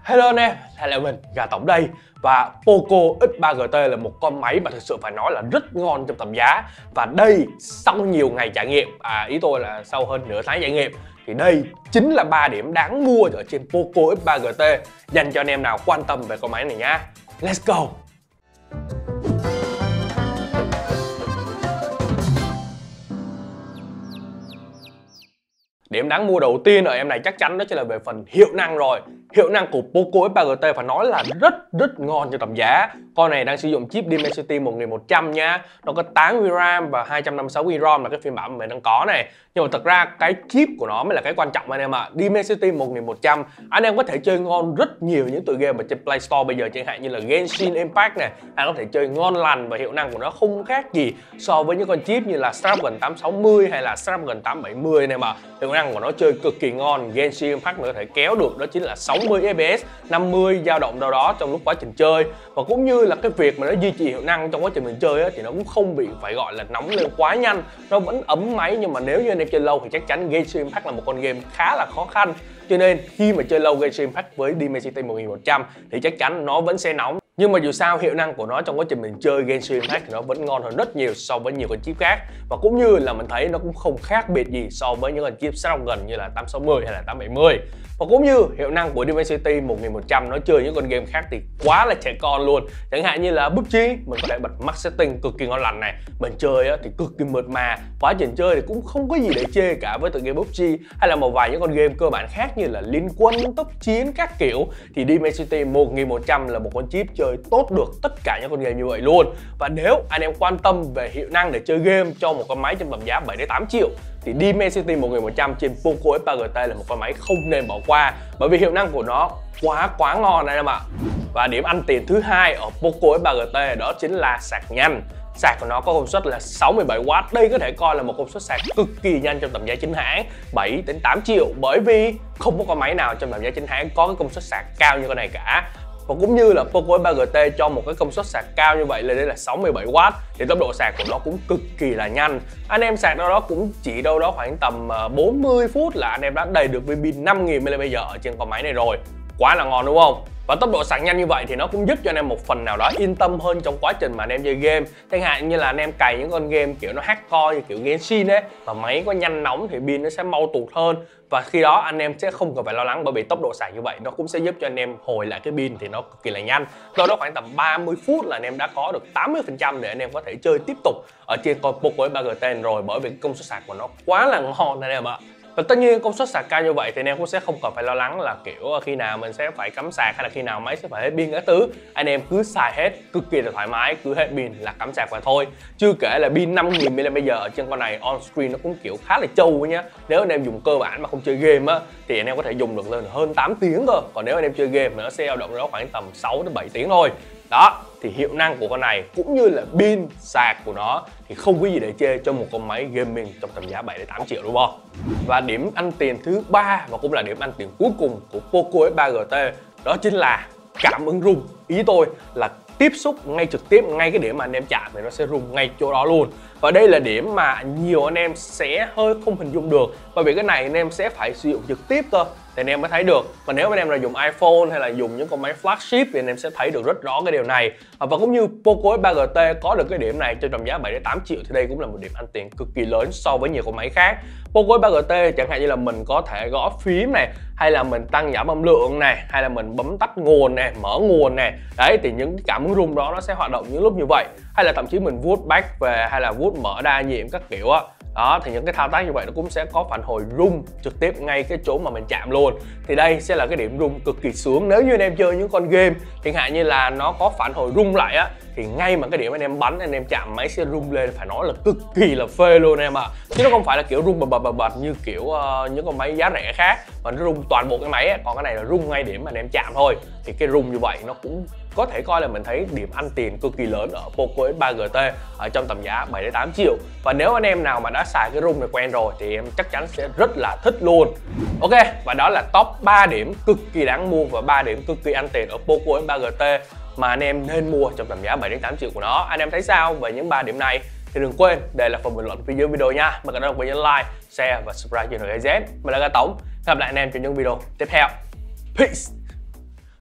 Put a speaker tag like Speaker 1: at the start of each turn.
Speaker 1: Hello anh em, hay là mình, Gà Tổng đây. Và Poco X3GT là một con máy mà thực sự phải nói là rất ngon trong tầm giá. Và đây, sau nhiều ngày trải nghiệm, ý tôi là sau hơn nửa tháng trải nghiệm, thì đây chính là 3 điểm đáng mua ở trên Poco X3GT dành cho anh em nào quan tâm về con máy này nhá. Let's go! Điểm đáng mua đầu tiên ở em này chắc chắn đó chính là về phần hiệu năng rồi. Hiệu năng của Poco X3GT phải nói là rất ngon cho tầm giá. Con này đang sử dụng chip Dimensity 1100 nha. Nó có 8GB RAM và 256GB ROM là cái phiên bản mà mình đang có này. Nhưng mà thật ra cái chip của nó mới là cái quan trọng anh em ạ. Dimensity 1100 anh em có thể chơi ngon rất nhiều những tựa game ở trên Play Store bây giờ, chẳng hạn như là Genshin Impact này. Anh có thể chơi ngon lành và hiệu năng của nó không khác gì so với những con chip như là Snapdragon 860 hay là Snapdragon 870 này mà. Hiệu năng của nó chơi cực kỳ ngon. Genshin Impact nó có thể kéo được đó chính là 60 fps, 50 dao động đâu đó trong lúc quá trình chơi. Và cũng như là cái việc mà nó duy trì hiệu năng trong quá trình mình chơi á, thì nó cũng không bị phải gọi là nóng lên quá nhanh, nó vẫn ấm máy. Nhưng mà nếu như anh em chơi lâu thì chắc chắn Genshin Impact là một con game khá là khó khăn, cho nên khi mà chơi lâu Genshin Impact với Dimensity 1100 thì chắc chắn nó vẫn sẽ nóng. Nhưng mà dù sao hiệu năng của nó trong quá trình mình chơi Genshin Impact thì nó vẫn ngon hơn rất nhiều so với nhiều con chip khác. Và cũng như là mình thấy nó cũng không khác biệt gì so với những con chip Snapdragon như là 860 hay là 870. Và cũng như hiệu năng của Dimensity 1100 nó chơi những con game khác thì quá là trẻ con luôn. Chẳng hạn như là PUBG, mình có thể bật max setting cực kỳ ngon lành này. Mình chơi thì cực kỳ mượt mà, quá trình chơi thì cũng không có gì để chê cả với tựa game PUBG. Hay là một vài những con game cơ bản khác như là Liên Quân, Tốc Chiến các kiểu, thì Dimensity 1100 là một con chip chơi tốt được tất cả những con game như vậy luôn. Và nếu anh em quan tâm về hiệu năng để chơi game cho một con máy trong tầm giá 7 đến 8 triệu thì Dimensity 1100 trên Poco X3GT là một con máy không nên bỏ qua, bởi vì hiệu năng của nó quá ngon anh em ạ. Và điểm ăn tiền thứ hai ở Poco X3GT đó chính là sạc nhanh. Sạc của nó có công suất là 67W. Đây có thể coi là một công suất sạc cực kỳ nhanh trong tầm giá chính hãng 7 đến 8 triệu, bởi vì không có con máy nào trong tầm giá chính hãng có cái công suất sạc cao như con này cả. Và cũng như là Poco X3GT cho một cái công suất sạc cao như vậy lên đến là 67W thì tốc độ sạc của nó cũng cực kỳ là nhanh. Anh em sạc đâu đó cũng chỉ đâu đó khoảng tầm 40 phút là anh em đã đầy được viên pin 5000 mAh ở trên con máy này rồi. Quá là ngon đúng không? Và tốc độ sạc nhanh như vậy thì nó cũng giúp cho anh em một phần nào đó yên tâm hơn trong quá trình mà anh em chơi game. Chẳng hạn như là anh em cày những con game kiểu nó hardcore như kiểu Genshin ấy, và máy có nhanh nóng thì pin nó sẽ mau tụt hơn. Và khi đó anh em sẽ không cần phải lo lắng, bởi vì tốc độ sạc như vậy nó cũng sẽ giúp cho anh em hồi lại cái pin thì nó cực kỳ là nhanh. Đâu đó khoảng tầm 30 phút là anh em đã có được 80% để anh em có thể chơi tiếp tục ở trên con Poco X3GT rồi, bởi vì công suất sạc của nó quá là ngon anh em ạ. Và tất nhiên công suất sạc cao như vậy thì anh em cũng sẽ không cần phải lo lắng là kiểu khi nào mình sẽ phải cắm sạc hay là khi nào máy sẽ phải hết pin các thứ. Anh em cứ xài hết cực kỳ là thoải mái, cứ hết pin là cắm sạc vào thôi. Chưa kể là pin 5000 mAh ở trên con này on screen nó cũng kiểu khá là trâu nhá. Nếu anh em dùng cơ bản mà không chơi game á thì anh em có thể dùng được lên hơn 8 tiếng cơ. Còn nếu anh em chơi game nó sẽ dao động đó khoảng tầm 6 đến 7 tiếng thôi. Đó, thì hiệu năng của con này cũng như là pin sạc của nó thì không có gì để chê cho một con máy gaming trong tầm giá 7 đến 8 triệu đúng không? Và điểm ăn tiền thứ ba và cũng là điểm ăn tiền cuối cùng của Poco X3GT đó chính là cảm ứng rung. Ý tôi là tiếp xúc ngay trực tiếp, ngay cái điểm mà anh em chạm thì nó sẽ rung ngay chỗ đó luôn. Và đây là điểm mà nhiều anh em sẽ hơi không hình dung được, bởi vì cái này anh em sẽ phải sử dụng trực tiếp cơ thì anh em mới thấy được. Còn nếu anh em là dùng iPhone hay là dùng những con máy flagship thì anh em sẽ thấy được rất rõ cái điều này. Và cũng như Poco X3GT có được cái điểm này cho tầm giá 7 đến 8 triệu thì đây cũng là một điểm ăn tiền cực kỳ lớn so với nhiều con máy khác. Poco X3GT chẳng hạn như là mình có thể gõ phím này, hay là mình tăng giảm âm lượng này, hay là mình bấm tắt nguồn này, mở nguồn này. Đấy thì những cái cảm ứng rung đó nó sẽ hoạt động những lúc như vậy. Hay là thậm chí mình vuốt back về hay là vuốt mở đa nhiệm các kiểu á. Đó thì những cái thao tác như vậy nó cũng sẽ có phản hồi rung trực tiếp ngay cái chỗ mà mình chạm luôn. Thì đây sẽ là cái điểm rung cực kỳ sướng nếu như anh em chơi những con game chẳng hạn như là nó có phản hồi rung lại á, thì ngay mà cái điểm anh em bắn anh em chạm máy sẽ rung lên, phải nói là cực kỳ là phê luôn em ạ. Chứ nó không phải là kiểu rung bật như kiểu những con máy giá rẻ khác mà nó rung toàn bộ cái máy ấy. Còn cái này là rung ngay điểm mà anh em chạm thôi. Thì cái rung như vậy nó cũng có thể coi là mình thấy điểm ăn tiền cực kỳ lớn ở Poco X3GT ở trong tầm giá 7 đến 8 triệu. Và nếu anh em nào mà đã xài cái rung này quen rồi thì em chắc chắn sẽ rất là thích luôn. Ok, và đó là top 3 điểm cực kỳ đáng mua và 3 điểm cực kỳ ăn tiền ở Poco X3GT mà anh em nên mua trong tầm giá 7 đến 8 triệu của nó. Anh em thấy sao về những 3 điểm này thì đừng quên để lại phần bình luận phía dưới video nha. Và đừng quên nhấn like, share và subscribe cho kênh GZ. Mình là Gà Tổng. Gặp lại anh em trong những video tiếp theo. Peace.